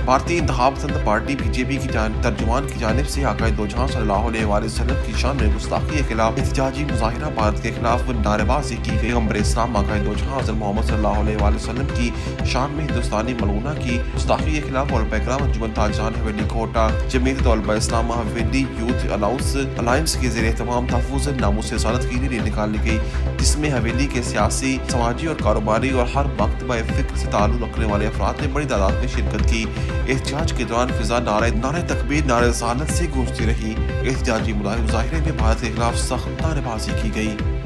भारतीय इंतखाब पसंद party BJP की तर्जुमान की जानिब से आकाए दो जहां सल्लल्लाहु अलैहि वसल्लम की शान में गुस्ताखी के खिलाफ एहतजाजी मुजाहिरा भारत के खिलाफ नारेबाजी की गई। पैगंबर इस्लाम आकाए दो जहां हज़रत मोहम्मद सल्लल्लाहु अलैहि वसल्लम की शान में हिंदुस्तानी मलूना की गुस्ताखी के खिलाफ उलमा-ए-किराम अंजुमन ताजरान हवेली कोटा जमीयत उलमा इस्लाम हवेली यूथ अलायंस के ज़रिए तमाम तहफ़्फ़ुज़ नामूस रिसालत की रैली निकाली गई, जिसमें हवेली के सियासी, समाजी और कारोबारी और हर मकतबा फ़िक्र से ताल्लुक़ रखने वाले अफराद ने बड़ी तादाद में शिरकत की। एहतजाज के दौरान फिजा नारे तकबीर, नारे रिसालत से गूंजती रही। एहतजाजी मुजाहिरे में भारत के खिलाफ सख्त नारेबाजी की गई।